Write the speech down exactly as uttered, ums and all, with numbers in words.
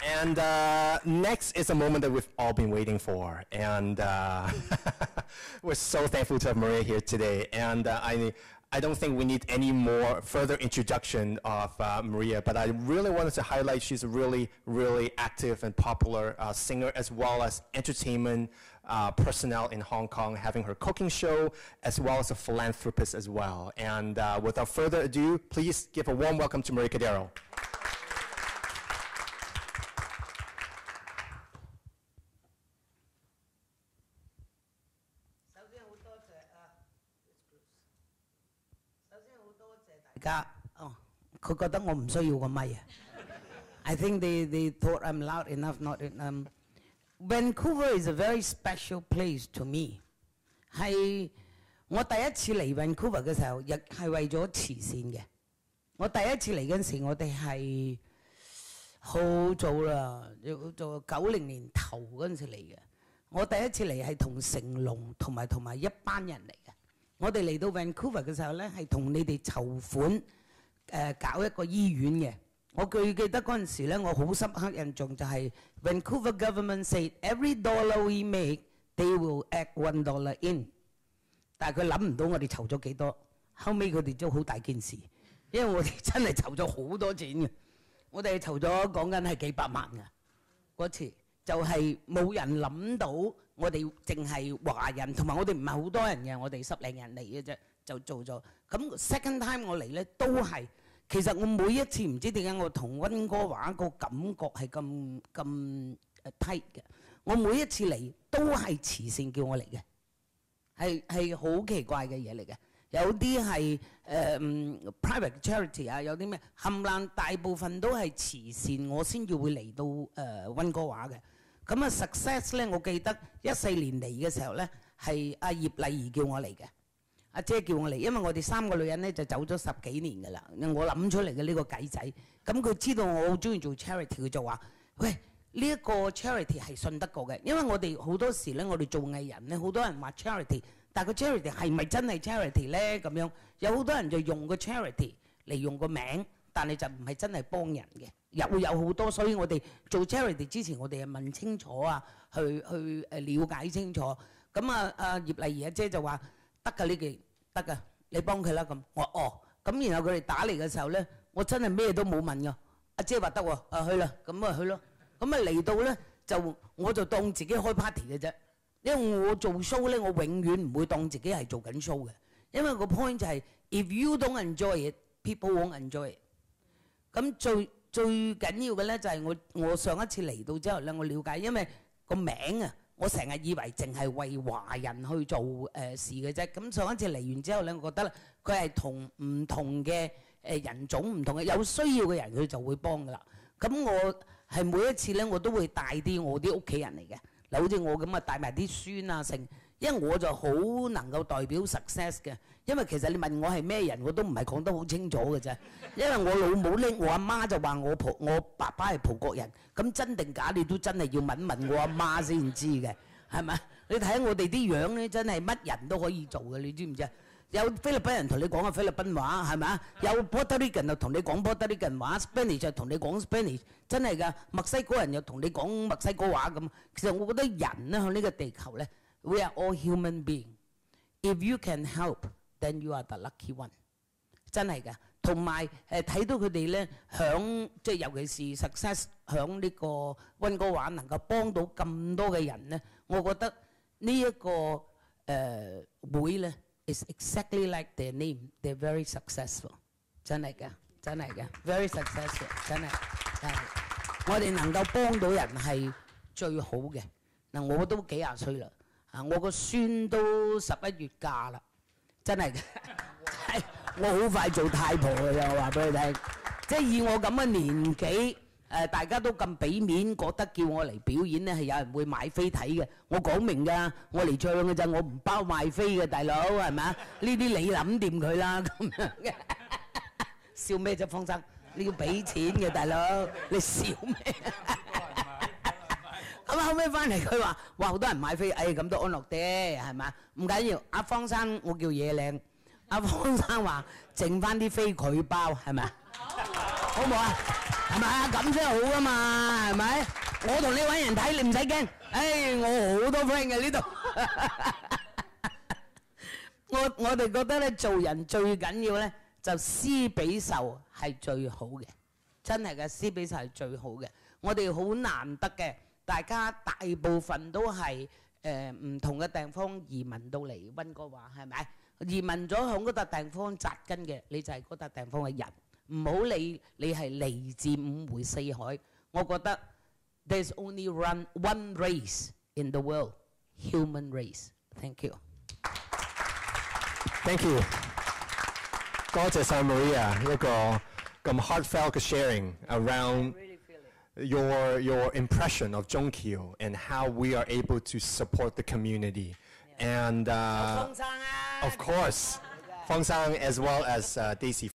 And uh, next is a moment that we've all been waiting for. And uh, we're so thankful to have Maria here today. And uh, I, I don't think we need any more further introduction of uh, Maria, but I really wanted to highlight she's a really, really active and popular uh, singer, as well as entertainment uh, personnel in Hong Kong, having her cooking show, as well as a philanthropist as well. And uh, without further ado, please give a warm welcome to Maria Cordero. Oh, I think they, they thought I'm loud enough. Not in, um, Vancouver is a very special place to me. 係我第一次嚟 Vancouver 嘅時候，亦係為咗慈善嘅。我第一次嚟嗰陣時，我哋係好早啦，要做九零年頭嗰陣時嚟嘅。我第一次嚟係同成龍同埋同埋一班人嚟嘅。我哋嚟到 Vancouver 嘅時候咧，係同你哋籌款誒、呃、搞一個醫院嘅。我最記得嗰陣時咧，我好深刻印象就係 Vancouver government said every dollar we make they will add one dollar in。但係佢諗唔到我哋籌咗幾多，後尾佢哋都好大件事，因為我哋真係籌咗好多錢嘅。我哋籌咗講緊係幾百萬嘅嗰次。就係冇人諗到，我哋淨係華人，同埋我哋唔係好多人嘅，我哋十零人嚟嘅啫，就做咗。咁 second time 我嚟咧都係，其實我每一次唔知點解我同溫哥華個感覺係咁咁 tight 嘅。我每一次嚟都係慈善叫我嚟嘅，係係好奇怪嘅嘢嚟嘅。有啲係誒 private charity 啊，有啲咩冚唪唥大部分都係慈善，我先至會嚟到誒溫哥華嘅。咁啊 success 咧，我記得一四年嚟嘅時候咧，係阿葉麗儀叫我嚟嘅，阿姐叫我嚟，因為我哋三個女人咧就走咗十幾年㗎啦，我諗出嚟嘅呢個計仔。咁佢知道我好中意做 charity， 佢就話：喂，呢一個 charity 係信得過嘅，因為我哋好多時咧，我哋做藝人咧，好多人話 charity。但係個 charity 係咪真係 charity 咧？咁樣有好多人就用個 charity 嚟用個名，但係就唔係真係幫人嘅。有有好多，所以我哋做 charity 之前，我哋係問清楚啊，去去誒了解清楚。咁啊啊葉麗儀阿姐就話得㗎呢件得㗎，你幫佢啦咁。我哦咁，然後佢哋打嚟嘅時候咧，我真係咩都冇問㗎。阿姐話得喎，啊去啦，咁啊去咯。咁啊嚟到咧就我就當自己開 party 嘅啫。因為我做 show 咧，我永遠唔會當自己係做緊 show 嘅，因為個 point 就係 if you don't enjoy it, people won't enjoy it。咁最最緊要嘅咧就係我我上一次嚟到之後咧，我了解，因為個名啊，我成日以為淨係為華人去做誒、呃、事嘅啫。咁上一次嚟完之後咧，我覺得佢係同唔同嘅誒人種唔同嘅有需要嘅人，佢就會幫噶啦。咁我係每一次咧，我都會帶啲我啲屋企人嚟嘅。好似我咁啊，帶埋啲孫啊成，因為我就好能夠代表 success 嘅。因為其實你問我係咩人，我都唔係講得好清楚嘅啫。因為我老母咧，我阿媽就話我葡我爸爸係葡國人，咁真定假你都真係要問問我阿媽先知嘅，係咪？你睇下我哋啲樣咧，真係乜人都可以做嘅，你知唔知啊？有菲律賓人同你講下菲律賓話，係咪啊？有 Puerto Rican 就同你講 Puerto Rican 話 ，Spanish 就同你講 Spanish， 真係㗎。墨西哥人又同你講墨西哥話咁。其實我覺得人咧喺呢個地球咧 ，we are all human being。If you can help, then you are the lucky one。真係㗎。同埋誒睇到佢哋咧響即係尤其是 success 響呢個溫哥華能夠幫到咁多嘅人咧，我覺得呢一個誒會咧。It's exactly like their name. They're very successful. 真係㗎，真係㗎 ，very successful. 真係，真係。我哋能夠幫到人係最好嘅。嗱，我都幾廿歲啦，啊，我個孫都十一月嫁啦，真係嘅。我好快做太婆㗎啦，我話俾你聽。即係以我咁嘅年紀。誒大家都咁俾面，覺得叫我嚟表演咧係有人會買飛睇嘅。我講明㗎，我嚟唱嘅啫，我唔包賣飛嘅，大佬係咪啊？呢啲你諗掂佢啦，咁樣嘅。笑咩啫，方生？你要俾錢嘅，大佬，你笑咩？咁後尾翻嚟佢話：哇，好多人買飛，誒咁都安樂啲，係咪啊？唔緊要，阿方生我叫野靚，阿方生話剩翻啲飛佢包，係咪啊？ 好唔好啊？係咪啊？咁先好噶嘛，係咪？我同你揾人睇，你唔使驚。誒，我好多 friend 嘅呢度。我我哋覺得咧，做人最緊要咧，就施比受係最好嘅，真係嘅，施比受係最好嘅。我哋好難得嘅，大家大部分都係誒唔同嘅地方移民到嚟溫哥華，係咪？移民咗響嗰笪地方扎根嘅，你就係嗰笪地方嘅人。唔好理你係嚟自五湖四海，我覺得 there's only one one race in the world, human race. Thank you. Thank you. 多謝晒 Maria 一個咁 heartfelt 嘅 sharing around your your impression of Zhongqiu and how we are able to support the community. And uh, of course, Fong Sang as well as uh, Daisy.